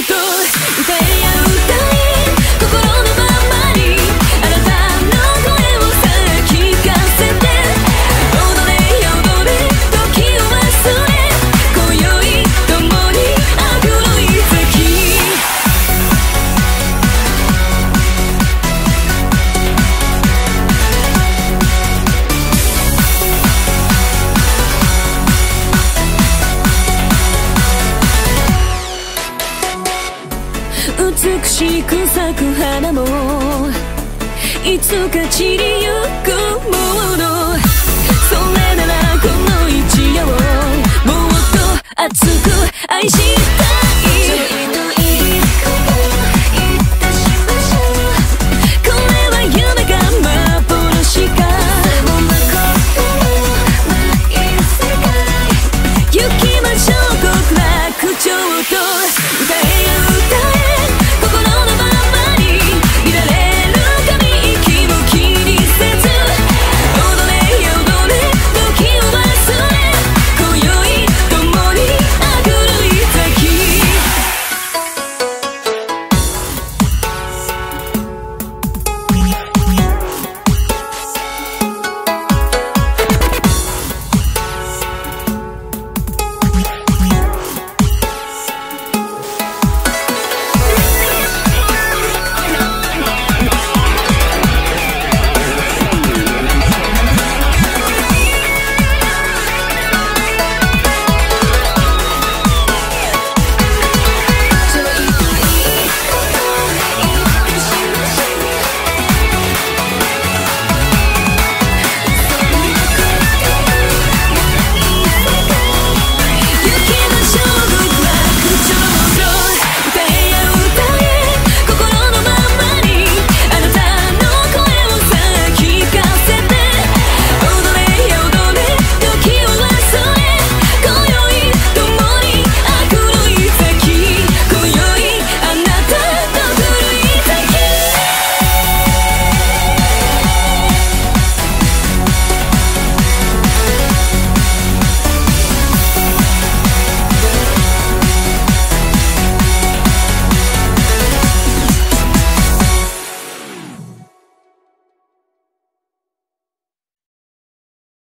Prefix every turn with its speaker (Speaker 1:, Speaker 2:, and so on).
Speaker 1: と歌えや歌え心のままにあなたの声をさあ聞かせて踊れ踊れ時を忘れ今宵共に悪の遺跡美しく咲く花もいつか散りゆくものそれならこの一夜をもっと熱く愛したい